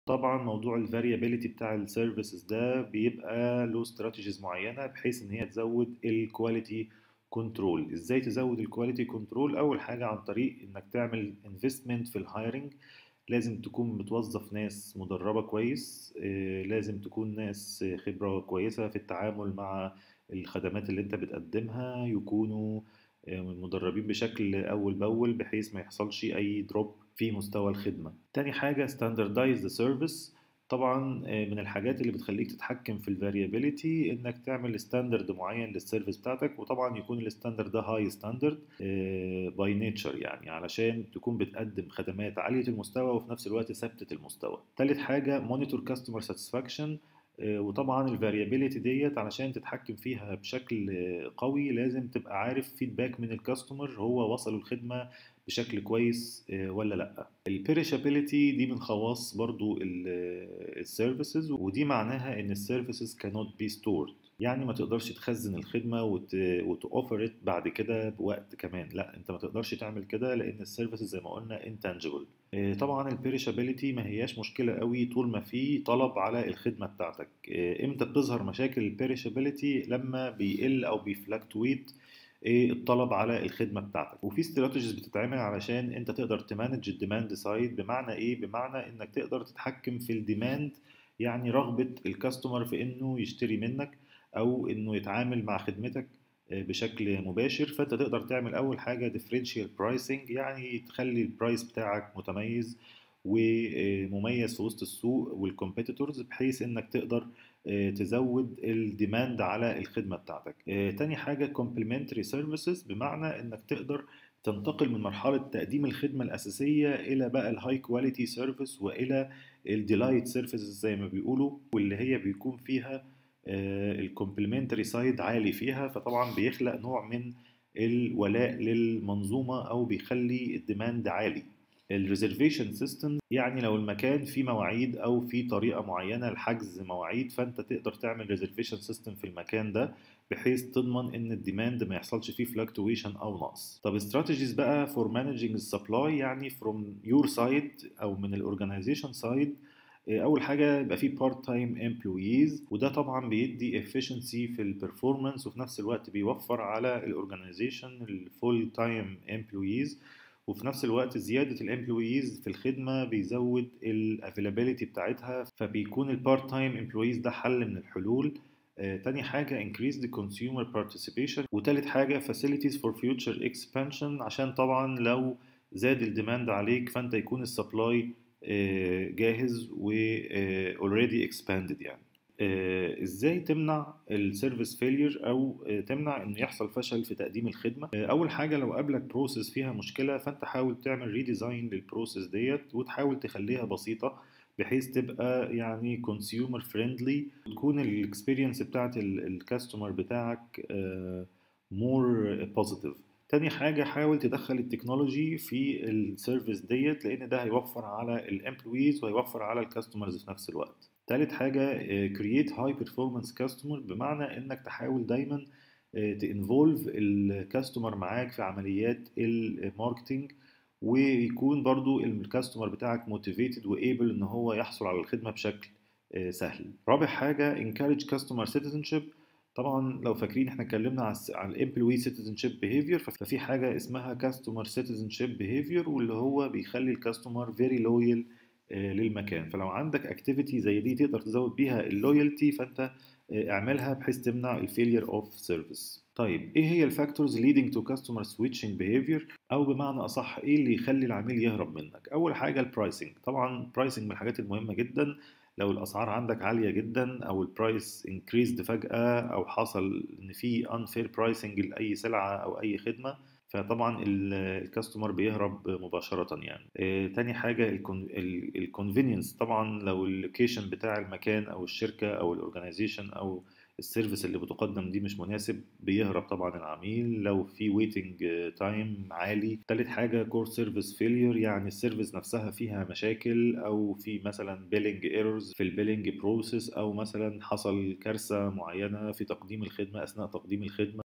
طبعا موضوع الفاريابيليتي بتاع السيرفيسز ده بيبقى له استراتيجيز معينه بحيث ان هي تزود الكواليتي كنترول. ازاي تزود الكواليتي كنترول؟ اول حاجه عن طريق انك تعمل انفستمنت في الهايرنج. لازم تكون بتوظف ناس مدربه كويس، لازم تكون ناس خبره كويسه في التعامل مع الخدمات اللي انت بتقدمها، يكونوا مدربين بشكل أول بأول بحيث ما يحصلش أي دروب في مستوى الخدمة. تاني حاجة standardize the service. طبعا من الحاجات اللي بتخليك تتحكم في الفاريابيليتي انك تعمل ستاندرد معين للسيرفيس بتاعتك، وطبعا يكون الستاندرد ده هاي ستاندرد باي نيتشر، يعني علشان تكون بتقدم خدمات عالية المستوى وفي نفس الوقت ثابتة المستوى. تالت حاجة مونيتور كاستمر ساتسفاكشن. وطبعا الفاريابيليتي ديت علشان تتحكم فيها بشكل قوي لازم تبقى عارف فيدباك من الكاستمر، هو وصل الخدمة بشكل كويس ولا لا. البيريشابيليتي دي من خواص برضو السيرفيسز، ودي معناها ان السيرفيسز cannot be stored، يعني ما تقدرش تخزن الخدمة وتوفر بعد كده بوقت كمان. لا، انت ما تقدرش تعمل كده لان السيرفيسز زي ما قلنا intangible. طبعا البيريشابيليتي ما هياش مشكلة قوي طول ما في طلب على الخدمة بتاعتك. امتى بتظهر مشاكل البيريشابيليتي؟ لما بيقل او بيفلكتويت الطلب على الخدمه بتاعتك. وفي استراتيجيز بتتعمل علشان انت تقدر تمانج الديماند سايد. بمعنى ايه؟ بمعنى انك تقدر تتحكم في الديماند، يعني رغبه الكاستمر في انه يشتري منك او انه يتعامل مع خدمتك بشكل مباشر. فانت تقدر تعمل اول حاجه differential pricing، يعني تخلي البرايس بتاعك متميز ومميز في وسط السوق والكومبيتيتورز، بحيث انك تقدر تزود الديماند على الخدمة بتاعتك. تاني حاجة complementary services، بمعنى انك تقدر تنتقل من مرحلة تقديم الخدمة الأساسية إلى بقى الهاي كواليتي سيرفيس وإلى الديلايت سيرفيسز زي ما بيقولوا، واللي هي بيكون فيها الكومبلمنتري سايد عالي فيها، فطبعا بيخلق نوع من الولاء للمنظومة أو بيخلي الديماند عالي. الريزرفيشن سيستم، يعني لو المكان فيه مواعيد او في طريقه معينه لحجز مواعيد، فانت تقدر تعمل ريزرفيشن سيستم في المكان ده بحيث تضمن ان الديماند ما يحصلش فيه فلكتويشن او نقص. طب استراتيجيز بقى فور مانجينج السبلاي، يعني فروم يور سايد او من الاورجنايزيشن سايد. اول حاجه يبقى في بارت تايم امبلويز، وده طبعا بيدي efficiency في البرفورمانس وفي نفس الوقت بيوفر على الاورجنايزيشن الفول تايم امبلويز. وفي نفس الوقت زيادة الامبلويز في الخدمة بيزود الافيلابيليتي بتاعتها، فبيكون البارت تايم امبلويز ده حل من الحلول. تاني حاجة increase the consumer participation. وتالت حاجة facilities for future expansion، عشان طبعا لو زاد الديماند عليك فانت يكون السبلاي جاهز و already expanded يعني. ازاي تمنع السيرفيس فيلير او تمنع انه يحصل فشل في تقديم الخدمه؟ اول حاجه لو قابلك بروسيس فيها مشكله فانت حاول تعمل ريديزاين للبروسيس ديت وتحاول تخليها بسيطه بحيث تبقى يعني كونسيومر فريندلي، وتكون الاكسبيرينس بتاعت الكاستمر بتاعك مور بوزيتيف. تاني حاجة حاول تدخل التكنولوجي في السيرفيس ديت، لأن ده هيوفر على الامبلويز وهيوفر على الكاستمرز في نفس الوقت. تالت حاجة create high performance customer، بمعنى انك تحاول دايما تinvolve الكاستمر معاك في عمليات الماركتينج، ويكون برضو الكاستمر بتاعك motivated وable ان هو يحصل على الخدمة بشكل سهل. رابع حاجة encourage customer citizenship. طبعا لو فاكرين احنا اتكلمنا على الامبلوي citizenship behavior، ففي حاجة اسمها customer citizenship behavior، واللي هو بيخلي الكاستمر very loyal للمكان. فلو عندك اكتيفيتي زي دي تقدر تزود بيها اللويالتي فانت اعملها بحيث تمنع الفيلير اوف سيرفيس. طيب ايه هي الفاكتورز leading to customer switching behavior، او بمعنى اصح ايه اللي يخلي العميل يهرب منك؟ اول حاجه البرايسنج. طبعا البرايسنج من الحاجات المهمه جدا. لو الاسعار عندك عاليه جدا او البرايس انكريزد فجاه او حصل ان في unfair pricing لاي سلعه او اي خدمه، فطبعا الكاستمر بيهرب مباشرة يعني. تاني حاجة الكونفينينس. طبعا لو اللوكيشن بتاع المكان او الشركة او الاورجنايزيشن او السيرفيس اللي بتقدم دي مش مناسب، بيهرب طبعا العميل. لو في ويتنج تايم عالي. تالت حاجة كور سيرفيس فيلير، يعني السيرفيس نفسها فيها مشاكل او في مثلا بيلينج ايرورز في البيلينج بروسيس، او مثلا حصل كارثة معينة في تقديم الخدمة اثناء تقديم الخدمة.